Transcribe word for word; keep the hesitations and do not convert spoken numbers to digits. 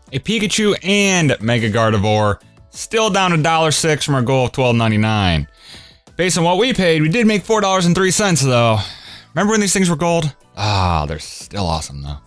a Pikachu, and Mega Gardevoir. Still down a dollar six from our goal of twelve ninety-nine. Based on what we paid, we did make four dollars and three cents though. Remember when these things were gold? Ah, they're still awesome though.